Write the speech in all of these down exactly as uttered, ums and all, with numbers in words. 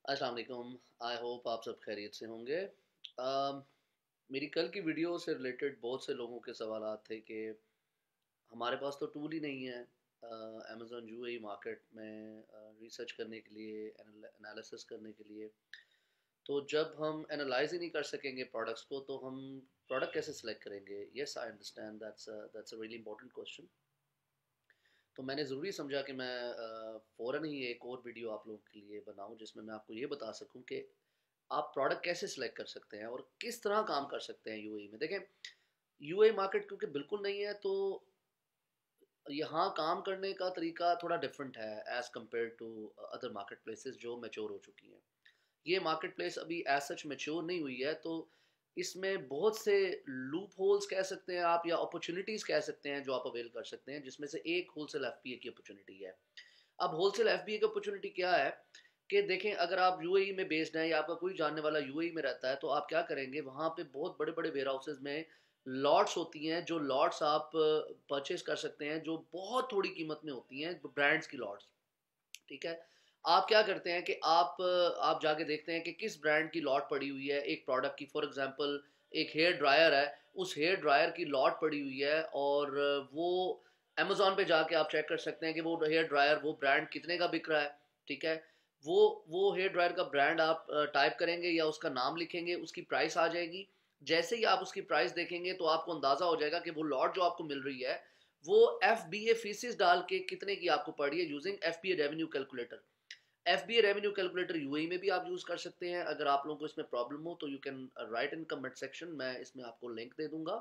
अस्सलाम वालेकुम। I hope आप सब खैरियत से होंगे। अम, मेरी कल की वीडियो से रिलेटेड बहुत से लोगों के सवालात थे कि हमारे पास तो टूल ही नहीं है अमेज़न यूएई मार्केट में रिसर्च करने के लिए, एनालिसिस करने के लिए। तो जब हम एनालाइज ही नहीं कर सकेंगे प्रोडक्ट्स को, तो हम प्रोडक्ट कैसे सिलेक्ट करेंगे? Yes, I understand, that's that's a really important question. तो मैंने ज़रूरी समझा कि मैं अ, फ़ौरन ही एक और वीडियो आप लोगों के लिए बनाऊं, जिसमें मैं आपको ये बता सकूं कि आप प्रोडक्ट कैसे सिलेक्ट कर सकते हैं और किस तरह काम कर सकते हैं यूएई में। देखें, यूएई मार्केट क्योंकि बिल्कुल नहीं है, तो यहाँ काम करने का तरीका थोड़ा डिफरेंट है as compare to other market places जो मैच्योर हो चुकी हैं। ये मार्केट प्लेस अभी एज सच मैच्योर नहीं हुई है, तो इसमें बहुत से लूप होल्स कह सकते हैं आप, या अपॉर्चुनिटीज़ कह सकते हैं जो आप अवेल कर सकते हैं, जिसमें से एक होलसेल एफपीए की अपॉर्चुनिटी है। अब होलसेल एफबीए की अपॉर्चुनिटी क्या है कि देखें, अगर आप यूएई में बेस्ड हैं या आपका कोई जानने वाला यूएई में रहता है, तो आप क्या करेंगे, वहाँ पे बहुत बड़े बड़े वेयर हाउसेज में लॉट्स होती हैं, जो लॉट्स आप परचेज कर सकते हैं, जो बहुत थोड़ी कीमत में होती हैं, ब्रांड्स की लॉट्स। ठीक है। आप क्या करते हैं कि आप आप जाके देखते हैं कि किस ब्रांड की लॉट पड़ी हुई है एक प्रोडक्ट की। फॉर एग्जांपल, एक हेयर ड्रायर है, उस हेयर ड्रायर की लॉट पड़ी हुई है, और वो अमेजोन पे जाके आप चेक कर सकते हैं कि वो हेयर ड्रायर, वो ब्रांड कितने का बिक रहा है। ठीक है। वो वो हेयर ड्रायर का ब्रांड आप टाइप करेंगे या उसका नाम लिखेंगे, उसकी प्राइस आ जाएगी। जैसे ही आप उसकी प्राइस देखेंगे तो आपको अंदाजा हो जाएगा कि वो लॉट जो आपको मिल रही है, वो एफ बी ए फीसिस डाल के कितने की आपको पड़ी है, using F B A revenue calculator. F B A revenue calculator UAE में भी आप यूज कर सकते हैं। अगर आप लोगों को इसमें प्रॉब्लम हो तो you can write in comment section, मैं इसमें आपको लिंक दे दूंगा,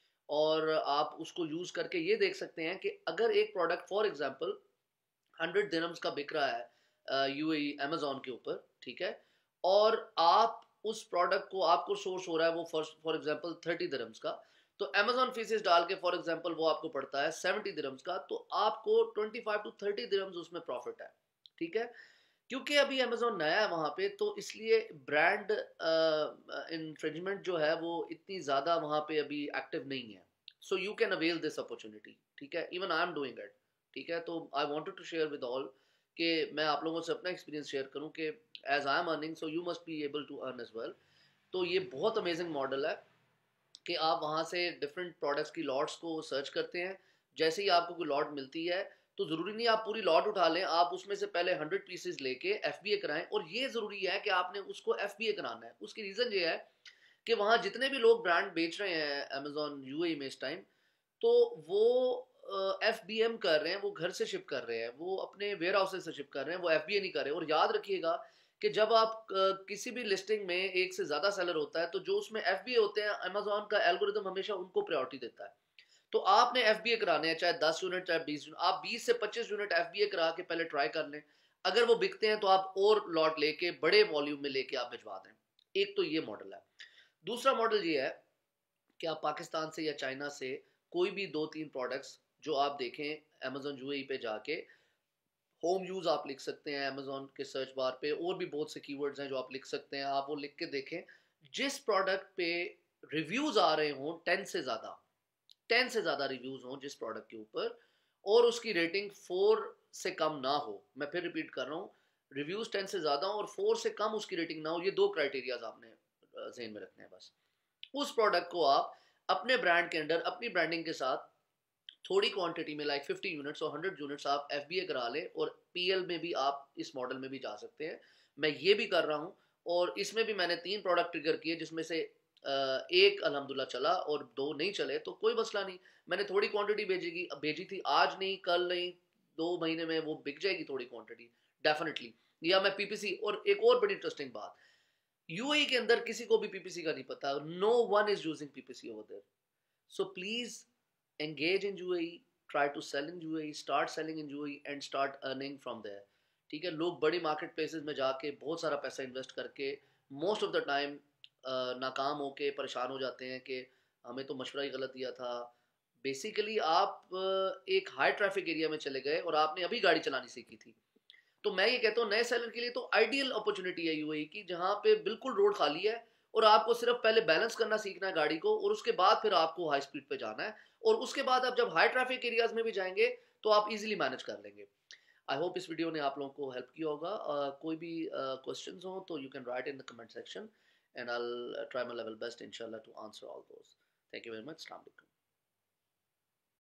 और आप उसको यूज करके ये देख सकते हैं कि अगर एक product for example hundred dirhams का बिक रहा है यूएई अमेजोन के ऊपर, ठीक है, और आप उस प्रोडक्ट को, आपको सोर्स हो रहा है वो फॉर एग्जांपल थर्टी दिरम्स का, तो अमेजोन फीसेस डाल के फॉर एग्जांपल वो आपको पड़ता है सेवेंटी दिरम्स का, तो आपको twenty five to thirty dirhams उसमें प्रॉफिट है। ठीक है। क्योंकि अभी अमेजोन नया है वहां पे, तो इसलिए ब्रांड इन्फ्रिंजमेंट जो है वो इतनी ज़्यादा वहां पे अभी एक्टिव नहीं है। So you can avail this opportunity. ठीक है। Even I am doing it. ठीक है। तो I wanted to share with all कि मैं आप लोगों से अपना एक्सपीरियंस शेयर करूं कि as I am earning, so you must be able to earn as well. तो ये बहुत अमेजिंग मॉडल है कि आप वहाँ से डिफरेंट प्रोडक्ट्स की लॉट्स को सर्च करते हैं। जैसे ही आपको कोई लॉट मिलती है, तो ज़रूरी नहीं आप पूरी लॉट उठा लें, आप उसमें से पहले हंड्रेड पीसेज लेके एफ बी ए कराएं। और ये ज़रूरी है कि आपने उसको एफ बी ए कराना है। उसकी रीज़न ये है कि वहाँ जितने भी लोग ब्रांड बेच रहे हैं अमेजोन यूएई में इस टाइम, तो वो एफ बी एम कर रहे हैं, वो घर से शिप कर रहे हैं, वो अपने वेयर हाउसेज से शिप कर रहे हैं, वो एफ बी ए नहीं कर रहे। और याद रखिएगा कि जब आप अ, किसी भी लिस्टिंग में एक से ज़्यादा सेलर होता है, तो जो उसमें एफ बी ए होते हैं, अमेजोन का एल्गोरिदम हमेशा उनको प्रायोरिटी देता है। तो आपने एफ बी ए कराने हैं, चाहे दस यूनिट चाहे बीस यूनिट, आप बीस से पच्चीस यूनिट एफ बी ए करा के पहले ट्राई कर लें। अगर वो बिकते हैं तो आप और लॉट लेके बड़े वॉल्यूम में लेके आप भिजवा दें। एक तो ये मॉडल है। दूसरा मॉडल ये है कि आप पाकिस्तान से या चाइना से कोई भी दो तीन प्रोडक्ट्स जो आप देखें अमेजोन यूएई पे जाके, होम यूज आप लिख सकते हैं अमेजोन के सर्च बार पे, और भी बहुत से कीवर्ड्स हैं जो आप लिख सकते हैं, आप वो लिख के देखें। जिस प्रोडक्ट पे रिव्यूज आ रहे हों टेन से ज़्यादा, टेन से ज़्यादा रिव्यूज हों जिस प्रोडक्ट के ऊपर, और उसकी रेटिंग फोर से कम ना हो, मैं फिर रिपीट कर रहा हूँ, रिव्यूज टेन से ज़्यादा हो और फोर से कम उसकी रेटिंग ना हो, ये दो क्राइटेरियाज आपने जहन में रखने हैं बस। उस प्रोडक्ट को आप अपने ब्रांड के अंडर, अपनी ब्रांडिंग के साथ थोड़ी क्वांटिटी में, लाइक फिफ्टी यूनिट्स और हंड्रेड यूनिट्स आप एफ बी ए करा लें, और पी एल में भी आप इस मॉडल में भी जा सकते हैं। मैं ये भी कर रहा हूँ, और इसमें भी मैंने तीन प्रोडक्ट ट्रिगर किए, जिसमें से एक अल्हम्दुलिल्लाह चला और दो नहीं चले, तो कोई मसला नहीं। मैंने थोड़ी क्वांटिटी भेजेगी भेजी थी, आज नहीं कल नहीं, दो महीने में वो बिक जाएगी थोड़ी क्वांटिटी, डेफिनेटली। या मैं पीपीसी, और एक और बड़ी इंटरेस्टिंग बात, यूएई के अंदर किसी को भी पीपीसी का नहीं पता, no one is using PPC over there. So please engage in U A E, try to sell in U A E, start selling in U A E and start earning from there। ठीक है। लोग बड़ी market places में जाके बहुत सारा पैसा invest करके मोस्ट ऑफ द टाइम नाकाम होके परेशान हो जाते हैं कि हमें तो मशवरा ही गलत दिया था। बेसिकली आप uh, एक हाई ट्रैफिक एरिया में चले गए और आपने अभी गाड़ी चलानी सीखी थी। तो मैं ये कहता हूँ नए सेलर के लिए तो आइडियल अपॉर्चुनिटी है यूएई की, जहाँ पे बिल्कुल रोड खाली है, और आपको सिर्फ पहले बैलेंस करना सीखना है गाड़ी को, और उसके बाद फिर आपको हाई स्पीड पे जाना है, और उसके बाद आप जब हाई ट्रैफिक एरियाज में भी जाएंगे तो आप इजीली मैनेज कर लेंगे। आई होप इस वीडियो ने आप लोगों को हेल्प किया होगा। uh, कोई भी क्वेश्चंस uh, हो तो you can write in the comment section and I will try my level best इंशाल्लाह to answer all those. Thank you very much. अस्सलाम वालेकुम।